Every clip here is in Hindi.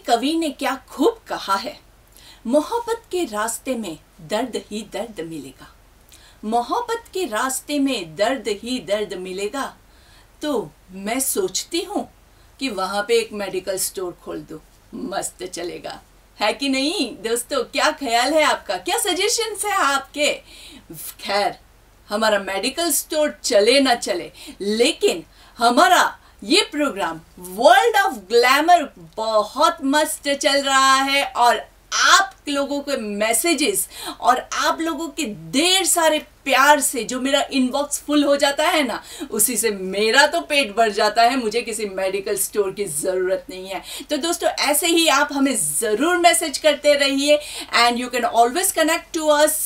कवि ने क्या खूब कहा है, मोहब्बत के रास्ते में दर्द ही दर्द मिलेगा, मोहब्बत के रास्ते में दर्द ही दर्द मिलेगा। तो मैं सोचती हूँ कि वहाँ पे एक मेडिकल स्टोर खोल दूँ, मस्त चलेगा, है कि नहीं दोस्तों? क्या ख्याल है आपका, क्या सजेशंस है आपके? खैर, हमारा मेडिकल स्टोर चले ना चले, लेकिन हमारा ये प्रोग्राम वर्ल्ड ऑफ ग्लैमर बहुत मस्त चल रहा है और आप लोगों के मैसेजेस और आप लोगों के ढेर सारे प्यार से जो मेरा इनबॉक्स फुल हो जाता है ना, उसी से मेरा तो पेट भर जाता है। मुझे किसी मेडिकल स्टोर की ज़रूरत नहीं है। तो दोस्तों, ऐसे ही आप हमें ज़रूर मैसेज करते रहिए and you can always connect to us.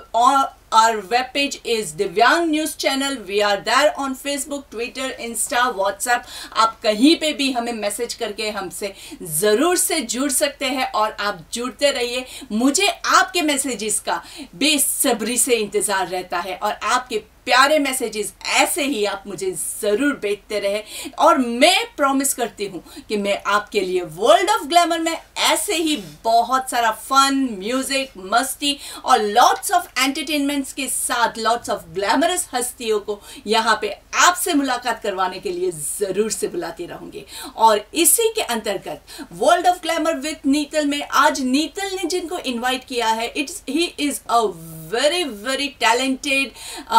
Our web page is Divyang News Channel. We are there on Facebook, Twitter, Insta, WhatsApp. आप कहीं पे भी हमें मैसेज करके हमसे ज़रूर से जुड़ सकते हैं और आप जुड़ते रहिए। मुझे आपके मैसेजेस का बेसब्री से इंतज़ार रहता है और आपके प्यारे मैसेजेस ऐसे ही आप मुझे ज़रूर भेजते रहे और मैं प्रॉमिस करती हूँ कि मैं आपके लिए वर्ल्ड ऑफ ग्लैमर में ऐसे ही बहुत सारा फन, म्यूज़िक, मस्ती और लॉट्स ऑफ एंटरटेनमेंट्स के साथ लॉट्स ऑफ ग्लैमरस हस्तियों को यहाँ पे आपसे मुलाकात करवाने के लिए ज़रूर से बुलाती रहूँगी। और इसी के अंतर्गत world of glamour with Neetal में आज नीतल ने जिनको इन्वाइट किया है, he is a very talented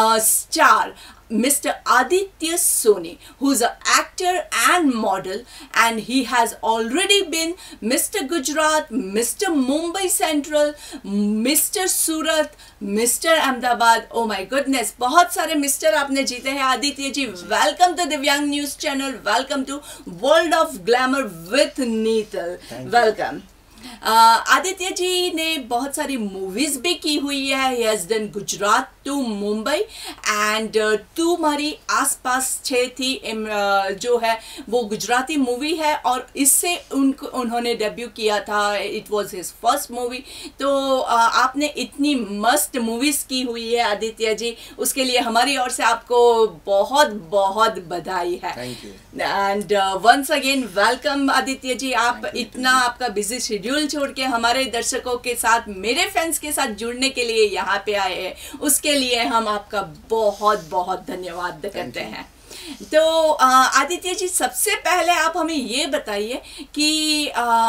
star, Mr. Aditya Soni, who's an actor and model, and he has already been Mr. Gujarat, Mr. Mumbai Central, Mr. Surat, Mr. Ahmedabad. Oh my goodness, बहुत सारे मिस्टर आपने जीते हैं Aditya ji. Welcome to Divyang news channel, welcome to world of glamour with Neetal, welcome. Aditya ji ने बहुत सारी मूवीज भी की हुई है। He has done Gujarat to Mumbai and तुम्हारी आसपास 6 थी जो है वो गुजराती मूवी है और इससे उन्होंने डेब्यू किया था। It was his first movie. तो आपने इतनी मस्त मूवीज की हुई है आदित्य जी, उसके लिए हमारी ओर से आपको बहुत बहुत बधाई है। Thank you and once again welcome Aditya ji. आप इतना आपका बिजी शेड्यूल छोड़ के हमारे दर्शकों के साथ, मेरे फैंस के साथ जुड़ने के लिए यहाँ पे आए हैं, उसके लिए हम आपका बहुत बहुत धन्यवाद करते हैं। तो आदित्य जी, सबसे पहले आप हमें ये बताइए कि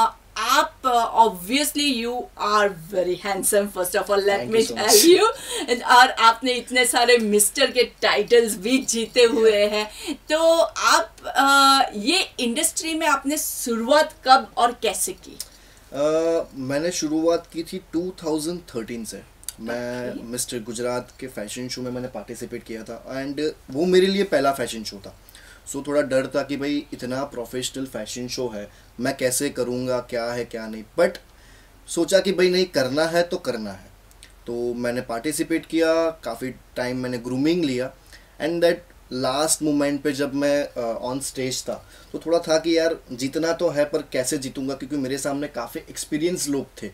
आप obviously you are very handsome, first of all let me tell you, और आपने इतने सारे मिस्टर के टाइटल्स भी जीते हुए हैं। तो आप ये इंडस्ट्री में आपने शुरुआत कब और कैसे की? मैंने शुरुआत की थी 2013 से। मैं मिस्टर गुजरात के फैशन शो में मैंने पार्टिसिपेट किया था एंड वो मेरे लिए पहला फैशन शो था। सो थोड़ा डर था कि भाई इतना प्रोफेशनल फैशन शो है, मैं कैसे करूँगा, क्या है क्या नहीं, बट सोचा कि भाई नहीं, करना है तो करना है। तो मैंने पार्टिसिपेट किया, काफ़ी टाइम मैंने ग्रूमिंग लिया एंड दैट लास्ट मोमेंट पे जब मैं ऑन स्टेज था तो थोड़ा था कि यार जीतना तो है पर कैसे जीतूंगा, क्योंकि मेरे सामने काफ़ी एक्सपीरियंस लोग थे।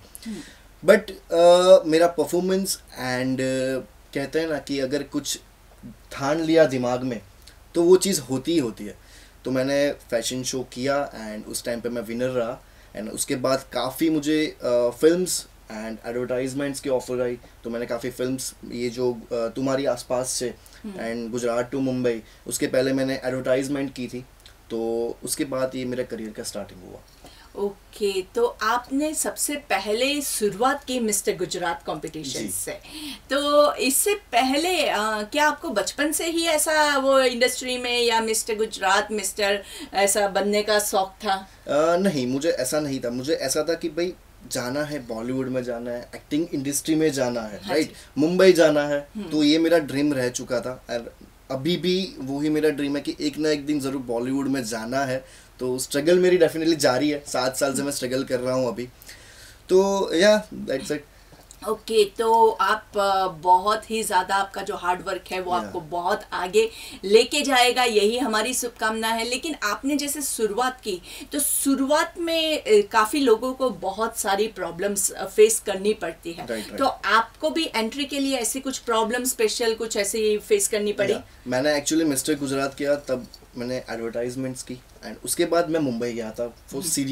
बट मेरा परफॉर्मेंस एंड कहते हैं ना कि अगर कुछ ठान लिया दिमाग में तो वो चीज़ होती ही होती है। तो मैंने फैशन शो किया एंड उस टाइम पे मैं विनर रहा एंड उसके बाद काफ़ी मुझे फिल्म्स एंड एडवर्टाइजमेंट्स की ऑफर आई। तो मैंने काफ़ी फिल्म्स, ये जो तुम्हारी आसपास से एंड गुजरात टू मुंबई, उसके पहले मैंने एडवर्टाइजमेंट की थी। तो उसके बाद ये मेरा करियर का स्टार्टिंग हुआ। ओके, तो आपने सबसे पहले शुरुआत की मिस्टर गुजरात कंपटीशन से। तो इससे पहले क्या आपको बचपन से ही ऐसा वो इंडस्ट्री में या मिस्टर गुजरात, मिस्टर ऐसा बनने का शौक था? नहीं, मुझे ऐसा नहीं था। मुझे ऐसा था कि भाई जाना है, बॉलीवुड में जाना है, एक्टिंग इंडस्ट्री में जाना है, राइट, मुंबई जाना है। तो ये मेरा ड्रीम रह चुका था और अभी भी वही मेरा ड्रीम है कि एक ना एक दिन ज़रूर बॉलीवुड में जाना है। तो स्ट्रगल मेरी डेफिनेटली जारी है, 7 साल से मैं स्ट्रगल कर रहा हूँ अभी। तो या दैट्स इट। ओके, तो आप बहुत ही ज़्यादा, आपका जो हार्ड वर्क है वो आपको बहुत आगे लेके जाएगा, यही हमारी शुभकामना है। लेकिन आपने जैसे शुरुआत की, तो शुरुआत में काफ़ी लोगों को बहुत सारी प्रॉब्लम्स फेस करनी पड़ती है। तो आपको भी एंट्री के लिए ऐसी कुछ प्रॉब्लम स्पेशल कुछ ऐसी फेस करनी पड़ी? मैंने एक्चुअली मिस्टर गुजरात किया, तब मैंने एडवर्टाइजमेंट्स की एंड उसके बाद मैं मुंबई गया था for serials,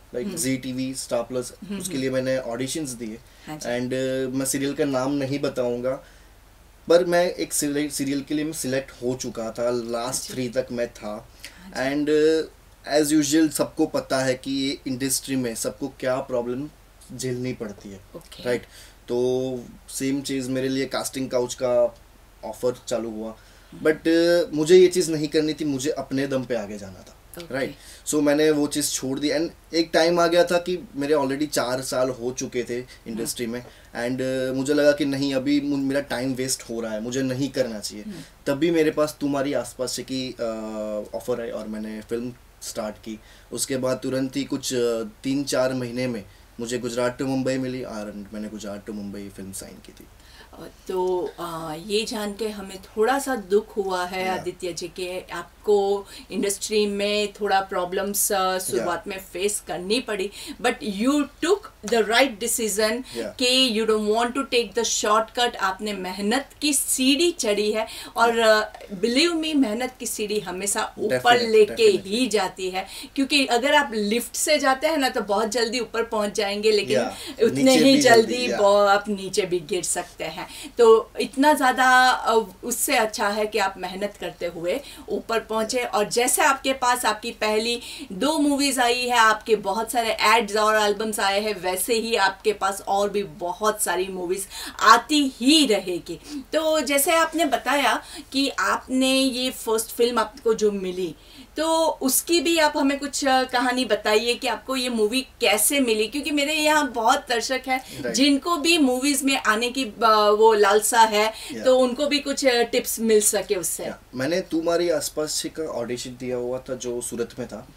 like Zee TV, Star Plus, उसके लिए मैंने ऑडिशंस दिए। एंड मैं सीरियल का नाम नहीं बताऊंगा, पर मैं एक सीरियल के लिए मैं सिलेक्ट हो चुका था, लास्ट 3 तक मैं था। एंड एज यूजुअल सबको पता है कि ये इंडस्ट्री में सबको क्या प्रॉब्लम झेलनी पड़ती है, राइट। तो सेम चीज़ मेरे लिए कास्टिंग काउच का ऑफर चालू हुआ, बट मुझे ये चीज़ नहीं करनी थी, मुझे अपने दम पे आगे जाना था, राइट। सो मैंने वो चीज़ छोड़ दी। एंड एक टाइम आ गया था कि मेरे ऑलरेडी 4 साल हो चुके थे इंडस्ट्री में, एंड मुझे लगा कि नहीं, अभी मेरा टाइम वेस्ट हो रहा है, मुझे नहीं करना चाहिए। तभी मेरे पास तुम्हारी आसपास से की ऑफर है और मैंने फिल्म स्टार्ट की। उसके बाद तुरंत ही कुछ 3-4 महीने में मुझे गुजरात टू मुंबई मिली और मैंने Gujarat to Mumbai film sign की थी। तो ये जान के हमें थोड़ा सा दुख हुआ है आदित्य जी के आपको इंडस्ट्री में थोड़ा प्रॉब्लम्स शुरुआत में फेस करनी पड़ी, but you took the right decision कि you don't want to take the shortcut. आपने मेहनत की सीढ़ी चढ़ी है और बिलीव मी, मेहनत की सीढ़ी हमेशा ऊपर लेके ही जाती है, क्योंकि अगर आप लिफ्ट से जाते हैं ना तो बहुत जल्दी ऊपर पहुंच जाएंगे, लेकिन उतने ही जल्दी आप नीचे भी गिर सकते हैं। तो इतना ज़्यादा उससे अच्छा है कि आप मेहनत करते हुए ऊपर पहुंचे। और जैसे आपके पास आपकी पहली 2 मूवीज़ आई है, आपके बहुत सारे एड्स और एल्बम्स आए हैं, वैसे ही आपके पास और भी बहुत सारी मूवीज़ आती ही रहेगी। तो जैसे आपने बताया कि आपने ये फर्स्ट फिल्म आपको जो मिली, तो उसकी भी आप हमें कुछ कहानी बताइए कि आपको ये मूवी कैसे मिली, क्योंकि मेरे यहाँ बहुत दर्शक हैं जिनको भी मूवीज में आने की वो लालसा है, तो उनको भी कुछ टिप्स मिल सके उससे। मैंने तुम्हारी आसपास का ऑडिशन दिया हुआ था जो सूरत में था।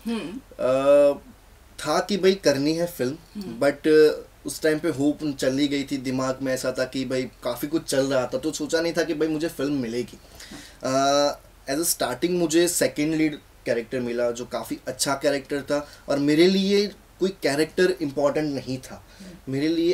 था कि भाई करनी है फिल्म, बट उस टाइम पे होप चली गई थी, दिमाग में ऐसा था कि भाई काफ़ी कुछ चल रहा था, तो सोचा नहीं था कि भाई मुझे फिल्म मिलेगी। एज अ स्टार्टिंग मुझे सेकेंड लीड कैरेक्टर मिला, जो काफ़ी अच्छा कैरेक्टर था और मेरे लिए कोई कैरेक्टर इम्पॉर्टेंट नहीं था। मेरे लिए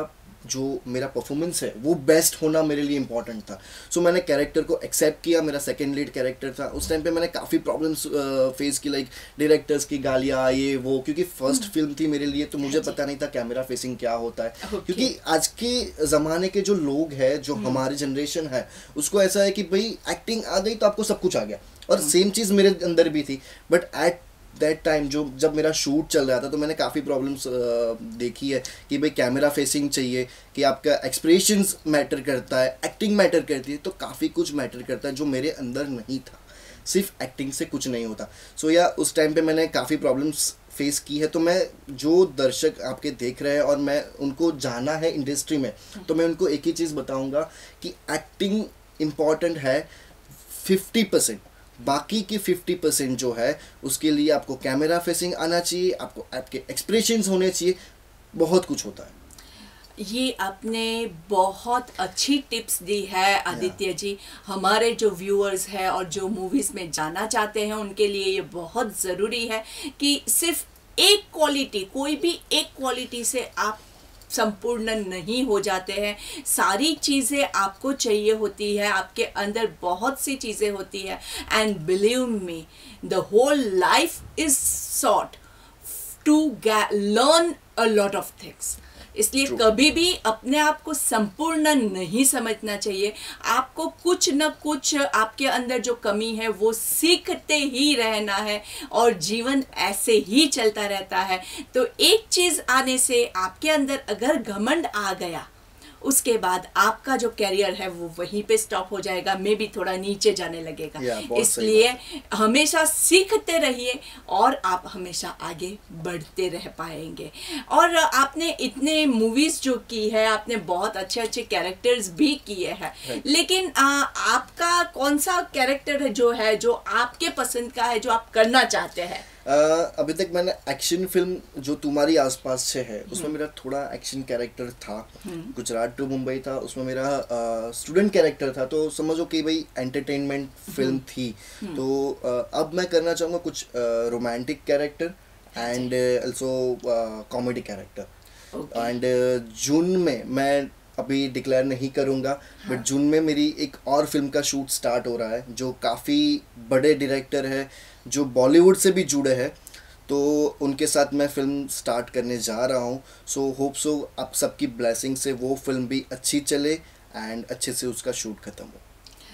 मेरा परफॉर्मेंस है वो बेस्ट होना मेरे लिए इम्पॉर्टेंट था। सो मैंने कैरेक्टर को एक्सेप्ट किया, मेरा सेकंड लीड कैरेक्टर था। उस टाइम पे मैंने काफ़ी प्रॉब्लम्स फेस की, लाइक डायरेक्टर्स की गालियाँ, ये वो, क्योंकि फर्स्ट फिल्म थी मेरे लिए, तो मुझे पता नहीं था कैमरा फेसिंग क्या होता है। क्योंकि आज के ज़माने के जो लोग हैं, जो हमारी जनरेशन है, उसको ऐसा है कि भाई एक्टिंग आ गई तो आपको सब कुछ आ गया, और सेम चीज़ मेरे अंदर भी थी। बट एट दैट टाइम जब मेरा शूट चल रहा था, तो मैंने काफ़ी प्रॉब्लम्स देखी है कि भाई कैमरा फेसिंग चाहिए, कि आपका एक्सप्रेशंस मैटर करता है, एक्टिंग मैटर करती है, तो काफ़ी कुछ मैटर करता है जो मेरे अंदर नहीं था। सिर्फ एक्टिंग से कुछ नहीं होता। सो उस टाइम पे मैंने काफ़ी प्रॉब्लम्स फेस की है। तो मैं, जो दर्शक आपके देख रहे हैं और मैं उनको जाना है इंडस्ट्री में, तो मैं उनको एक ही चीज़ बताऊँगा कि एक्टिंग इम्पॉर्टेंट है 50%, बाकी की 50% जो है उसके लिए आपको कैमरा फेसिंग आना चाहिए, आपको आपके एक्सप्रेशंस होने चाहिए, बहुत कुछ होता है। ये आपने बहुत अच्छी टिप्स दी है आदित्य जी। हमारे जो व्यूअर्स हैं और जो मूवीज़ में जाना चाहते हैं उनके लिए ये बहुत ज़रूरी है कि सिर्फ एक क्वालिटी, कोई भी एक क्वालिटी से आप संपूर्ण नहीं हो जाते हैं। सारी चीज़ें आपको चाहिए होती है, आपके अंदर बहुत सी चीज़ें होती है। And believe me, the whole life is sought to learn a lot of things. इसलिए कभी भी अपने आप को संपूर्ण नहीं समझना चाहिए। आपको कुछ न कुछ आपके अंदर जो कमी है वो सीखते ही रहना है, और जीवन ऐसे ही चलता रहता है। तो एक चीज़ आने से आपके अंदर अगर घमंड आ गया, उसके बाद आपका जो कैरियर है वो वहीं पे स्टॉप हो जाएगा, मे भी थोड़ा नीचे जाने लगेगा। इसलिए हमेशा सीखते रहिए और आप हमेशा आगे बढ़ते रह पाएंगे। और आपने इतने मूवीज जो की है, आपने बहुत अच्छे अच्छे कैरेक्टर्स भी किए हैं, लेकिन आपका कौन सा कैरेक्टर है जो आपके पसंद का है, जो आप करना चाहते हैं? अभी तक मैंने एक्शन फिल्म जो तुम्हारी आसपास से है, उसमें मेरा थोड़ा एक्शन कैरेक्टर था। गुजरात टू मुंबई था, उसमें मेरा स्टूडेंट कैरेक्टर था, तो समझो कि भाई एंटरटेनमेंट फिल्म थी। तो अब मैं करना चाहूँगा कुछ romantic character and also comedy character. And June में, मैं अभी डिक्लेयर नहीं करूँगा, बट जून में मेरी एक और फिल्म का शूट स्टार्ट हो रहा है, जो काफ़ी बड़े डायरेक्टर है, जो बॉलीवुड से भी जुड़े हैं। तो उनके साथ मैं फिल्म स्टार्ट करने जा रहा हूँ। सो होप सो आप सबकी ब्लेसिंग से वो फिल्म भी अच्छी चले एंड अच्छे से उसका शूट खत्म हो।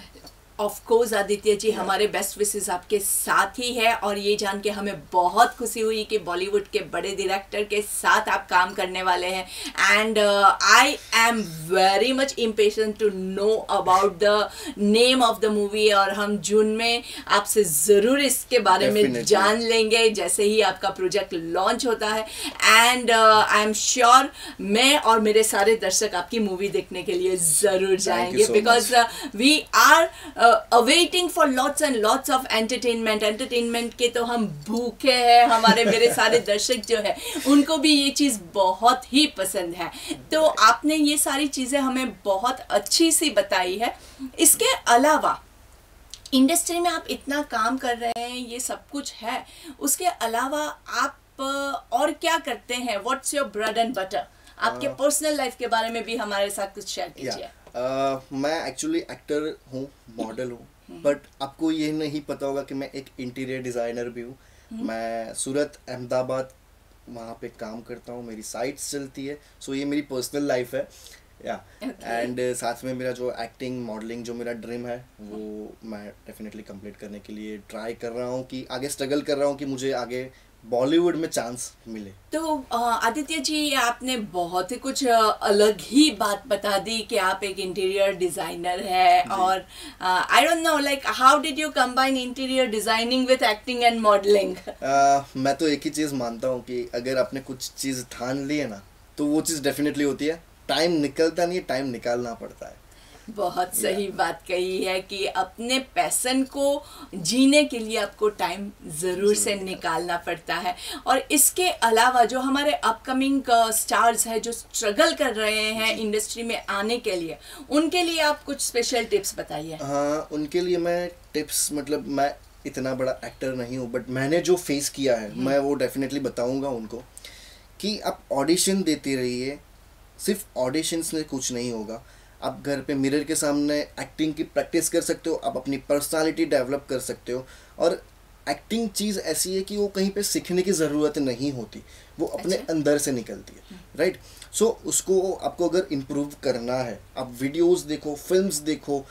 ऑफ कोर्स आदित्य जी, हमारे बेस्ट विशेस आपके साथ ही है और ये जान के हमें बहुत खुशी हुई कि बॉलीवुड के बड़े डायरेक्टर के साथ आप काम करने वाले हैं and I am very much impatient to know about the name of the movie और हम जून में आपसे ज़रूर इसके बारे में जान लेंगे जैसे ही आपका प्रोजेक्ट लॉन्च होता है एंड आई एम श्योर मैं और मेरे सारे दर्शक आपकी मूवी देखने के लिए ज़रूर जाएंगे because we are awaiting for lots and lots of entertainment के तो हम भूखे हैं। हमारे मेरे सारे दर्शक जो है उनको भी ये चीज़ बहुत ही पसंद है। तो आपने ये सारी चीज़ें हमें बहुत अच्छी सी बताई है। इसके अलावा इंडस्ट्री में आप इतना काम कर रहे हैं, ये सब कुछ है, उसके अलावा आप और क्या करते हैं? What's your bread and butter? आपके पर्सनल लाइफ के बारे में भी हमारे साथ कुछ शेयर कीजिए। मैं एक्चुअली एक्टर हूँ, मॉडल हूँ, बट आपको ये नहीं पता होगा कि मैं एक इंटीरियर डिज़ाइनर भी हूँ। मैं सूरत, अहमदाबाद वहाँ पे काम करता हूँ, मेरी साइट्स चलती है। सो ये मेरी पर्सनल लाइफ है या एंड साथ में मेरा जो एक्टिंग मॉडलिंग जो मेरा ड्रीम है वो मैं डेफिनेटली कंप्लीट करने के लिए ट्राई कर रहा हूँ, कि आगे स्ट्रगल कर रहा हूँ कि मुझे आगे बॉलीवुड में चांस मिले। तो आदित्य जी, आपने बहुत ही कुछ अलग ही बात बता दी कि आप एक इंटीरियर डिज़ाइनर है और I don't know like how did you combine interior designing with acting and modelling? मैं तो एक ही चीज़ मानता हूँ कि अगर आपने कुछ चीज़ ठान ली है ना तो वो चीज़ डेफिनेटली होती है। टाइम निकलता नहीं है, टाइम निकालना पड़ता है। बहुत सही बात कही है कि अपने पैशन को जीने के लिए आपको टाइम ज़रूर से निकालना पड़ता है। और इसके अलावा जो हमारे अपकमिंग स्टार्स हैं जो स्ट्रगल कर रहे हैं इंडस्ट्री में आने के लिए, उनके लिए आप कुछ स्पेशल टिप्स बताइए। हाँ, उनके लिए मैं टिप्स, मतलब मैं इतना बड़ा एक्टर नहीं हूँ बट मैंने जो फेस किया है मैं वो डेफिनेटली बताऊँगा उनको कि आप ऑडिशन देते रहिए। सिर्फ ऑडिशन से कुछ नहीं होगा। आप घर पे मिरर के सामने एक्टिंग की प्रैक्टिस कर सकते हो, आप अपनी पर्सनालिटी डेवलप कर सकते हो। और एक्टिंग चीज़ ऐसी है कि वो कहीं पे सीखने की ज़रूरत नहीं होती, वो अपने अंदर से निकलती है, राइट। सो उसको आपको अगर इम्प्रूव करना है, आप वीडियोस देखो, फिल्म्स देखो,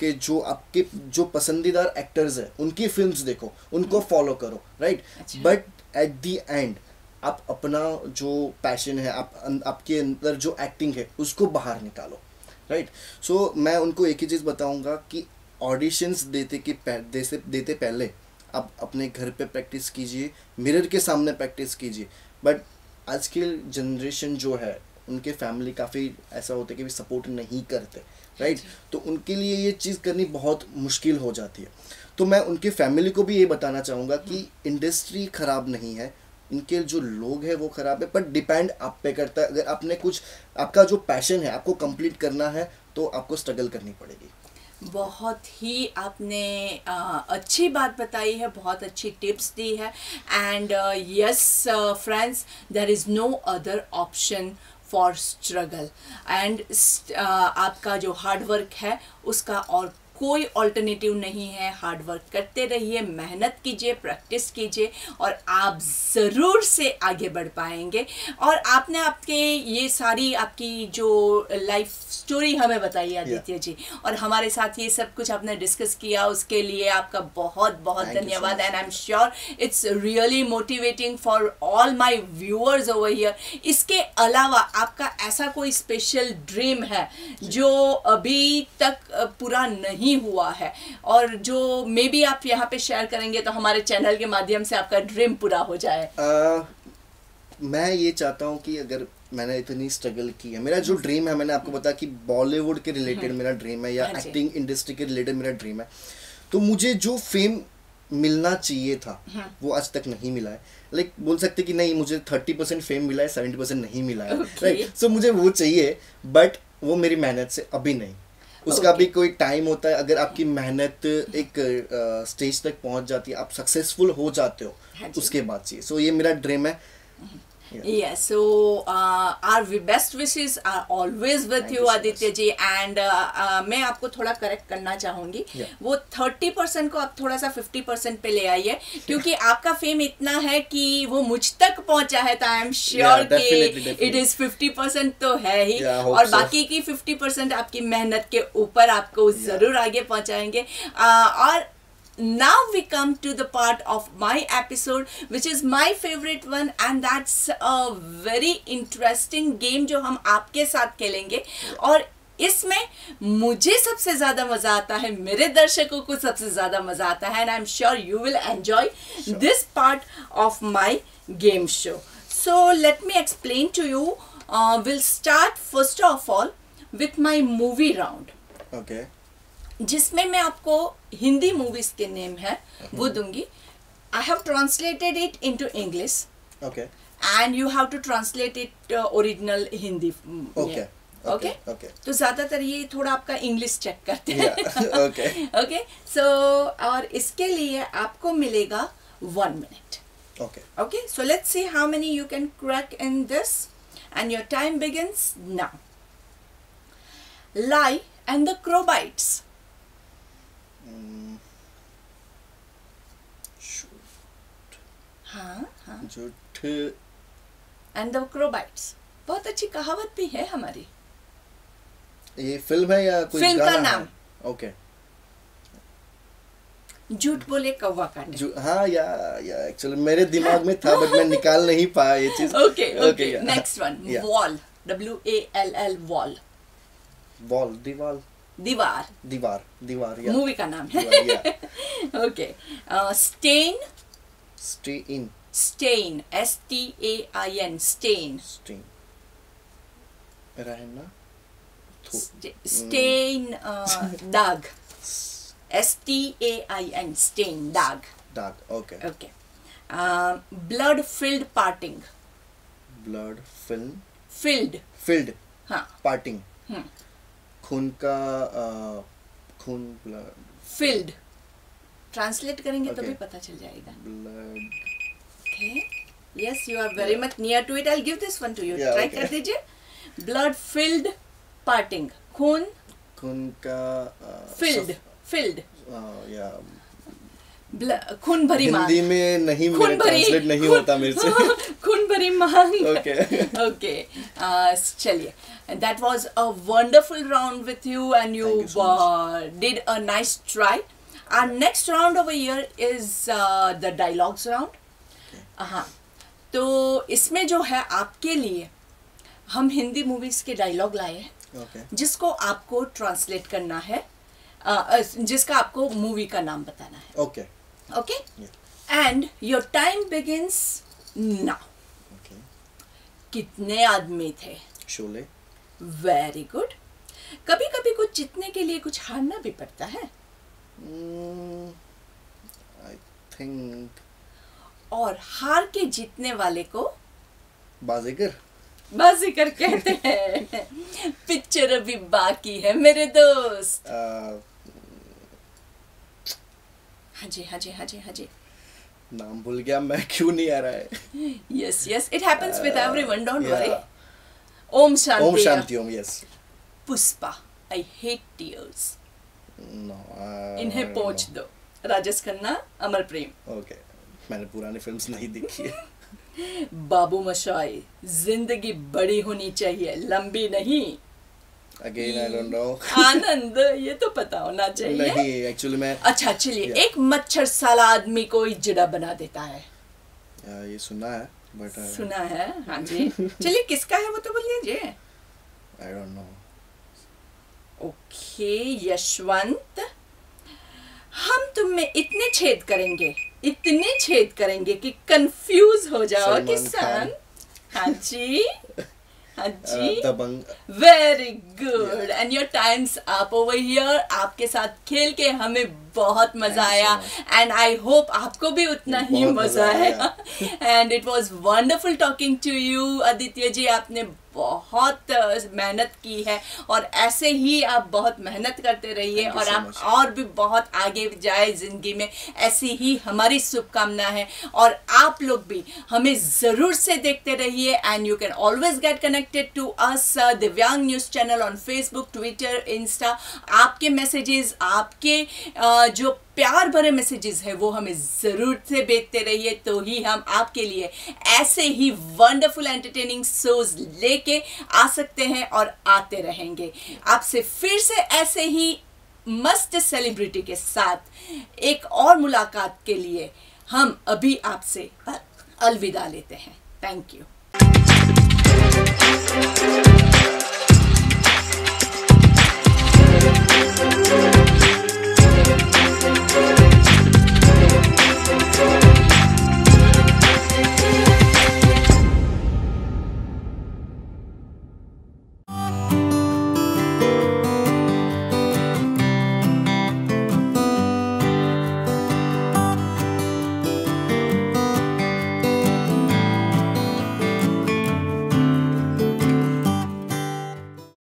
आपके जो पसंदीदार एक्टर्स हैं उनकी फिल्म्स देखो, उनको फॉलो करो, right. But at the end आप अपना जो पैशन है, आपके अंदर जो एक्टिंग है उसको बाहर निकालो, राइट। सो मैं उनको एक ही चीज़ बताऊंगा कि ऑडिशंस देते पहले आप अपने घर पे प्रैक्टिस कीजिए, मिरर के सामने प्रैक्टिस कीजिए। बट आज की जनरेशन जो है उनके फैमिली काफ़ी ऐसा होता है कि सपोर्ट नहीं करते, राइट। तो उनके लिए ये चीज़ करनी बहुत मुश्किल हो जाती है। तो मैं उनके फैमिली को भी ये बताना चाहूँगा कि इंडस्ट्री ख़राब नहीं है, इनके जो लोग हैं वो ख़राब है, पर डिपेंड आप पे करता है। अगर आपने कुछ, आपका जो पैशन है आपको कंप्लीट करना है तो आपको स्ट्रगल करनी पड़ेगी। बहुत ही आपने अच्छी बात बताई है, बहुत अच्छी टिप्स दी है and yes friends, there is no other option for struggle and आपका जो हार्ड वर्क है उसका और कोई ऑल्टरनेटिव नहीं है। हार्ड वर्क करते रहिए, मेहनत कीजिए, प्रैक्टिस कीजिए और आप ज़रूर से आगे बढ़ पाएंगे। और आपने आपके ये सारी आपकी जो लाइफ स्टोरी हमें बताई आदित्य जी, और हमारे साथ ये सब कुछ आपने डिस्कस किया, उसके लिए आपका बहुत बहुत धन्यवाद and I am sure it's really motivating for all my viewers over here. इसके अलावा आपका ऐसा कोई स्पेशल ड्रीम है जो अभी तक पूरा नहीं हुआ है और जो मे बी आप यहाँ पे शेयर करेंगे तो हमारे चैनल के माध्यम से आपका ड्रीम पूरा हो जाए? मैं ये चाहता हूँ कि अगर मैंने इतनी स्ट्रगल की है, मेरा जो ड्रीम है, मैंने आपको बताया कि बॉलीवुड के रिलेटेड मेरा ड्रीम है या एक्टिंग इंडस्ट्री के रिलेटेड मेरा ड्रीम है, तो मुझे जो फेम मिलना चाहिए था वो आज तक नहीं मिला है। लाइक बोल सकते कि नहीं, मुझे 30% फेम मिला है, 70% नहीं मिला है, राइट। सो मुझे वो चाहिए, बट वो मेरी मेहनत से अभी नहीं, उसका भी कोई टाइम होता है। अगर आपकी मेहनत एक स्टेज तक पहुंच जाती है, आप सक्सेसफुल हो जाते हो, उसके बाद चाहिए। सो ये मेरा ड्रीम है। Yes, so our best wishes are always with Thank you, you so Aditya ji. And मैं आपको थोड़ा करेक्ट करना चाहूंगी. वो 30% को आप थोड़ा सा 50% पे ले आइए, क्योंकि आपका फेम इतना है कि वो मुझ तक पहुंचा है, तो आई एम श्योर कि इट इज 50% तो है ही, और बाकी की 50% आपकी मेहनत के ऊपर आपको जरूर आगे पहुंचाएंगे. और now we come to the part of my episode, which is my favorite one, and that's a very interesting game जो हम आपके साथ खेलेंगे. और इसमें मुझे सबसे ज्यादा मजा आता है, मेरे दर्शकों को सबसे ज्यादा मजा आता है, and I'm sure you will enjoy this part of my game show. So let me explain to you. We'll start first of all with my movie round. Okay. जिसमें मैं आपको हिंदी मूवीज के नेम है वो दूंगी. I have translated it into English. Okay. And you have to translate it original Hindi. Okay. Okay. तो ज्यादातर ये थोड़ा आपका इंग्लिश चेक करते हैं. ओके. ओके. सो और इसके लिए आपको मिलेगा 1 minute. Okay. Okay. So let's see how many you can crack in this, and your time begins now. Lie and the crow bites. हाँ. झूठ. And the crow bites. बहुत अच्छी कहावत भी है हमारी. ये फिल्म है या कोई फिल्म गाना का नाम? ओके. झूठ बोले कौवा काटे. हाँ या एक्चुअली मेरे दिमाग में था, बट मैं निकाल नहीं पाया ये चीज. Okay. Next one. Wall. WALL. Wall. Wall. दीवार. मूवी का नाम है. Okay. Stain. Stain. STAIN. Stain. रहना. स्टेन. दाग. STAIN. स्टेन. दाग. Okay. Blood filled parting. Blood filled. हाँ. पार्टिंग. खून का खून. Blood filled. ट्रांसलेट करेंगे तो Okay. भी पता चल जाएगा. Blood. Okay. Yes, you are very much near to it. I'll give this one to you. Yeah, Try okay. कर दीजिए. Blood filled parting. खून का filled. या खून भरी मांग. हिंदी में नहीं, मेरे ट्रांसलेट नहीं होता मेरे से. खून भरी मांग. Okay. चलिए. That was a wonderful round with you, and you Thank you so much. did a nice try. Our next round over here is the dialogues round. हाँ. तो इसमें जो है आपके लिए हम हिंदी मूवीज के डायलॉग लाए हैं, Okay. जिसको आपको ट्रांसलेट करना है, जिसका आपको मूवी का नाम बताना है. Okay. Okay. And your time begins now. Okay. कितने आदमी थे? शोले. Very good. कभी कभी कुछ जीतने के लिए कुछ हारना भी पड़ता है. I think. और हार के जीतने वाले को बाजीगर कहते हैं. पिक्चर अभी बाकी है मेरे दोस्त. हाँ जी. नाम भूल गया मैं, क्यों नहीं आ रहा है. Yes, it happens with everyone, don't worry. Om Shanti. Yes. Pushpa. I hate tears. No. इन्हें पोंछ दो. राजेश खन्ना, अमर प्रेम. Okay. मैंने पुरानी फिल्म्स नहीं देखी है. बाबू मशाई. जिंदगी बड़ी होनी चाहिए, लंबी नहीं. Again, I don't know. आनंद. ये तो पता होना चाहिए. नहीं, एक्चुअली मैं. अच्छा चलिए. एक मच्छर साला आदमी को इजड़ा बना देता है. ये सुना है, बट सुना है. हाँ जी. चलिए किसका है वो तो बोल लीजिए. I don't know. Okay. Yeshwant. हम तुम में इतने छेद करेंगे कि कंफ्यूज हो जाओ किसान. हाँ जी. Dabangg. Very good. And your time's up over here. आपके साथ खेल के हमें बहुत मजा आया एंड आई होप आपको भी उतना ही मजा आया and it was wonderful talking to you Aditya ji. आपने बहुत मेहनत की है और ऐसे ही आप बहुत मेहनत करते रहिए और आप और भी बहुत आगे जाए जिंदगी में, ऐसी ही हमारी शुभकामना है। और आप लोग भी हमें जरूर से देखते रहिए and you can always get connected to us Divyang news channel on Facebook, Twitter, Insta. आपके मैसेजेस, आपके जो प्यार भरे मैसेजेस है वो हमें जरूर से भेजते रहिए, तो ही हम आपके लिए ऐसे ही वंडरफुल एंटरटेनिंग शोज लेके आ सकते हैं और आते रहेंगे। आपसे फिर से ऐसे ही मस्त सेलिब्रिटी के साथ एक और मुलाकात के लिए हम अभी आपसे अलविदा लेते हैं। Thank you.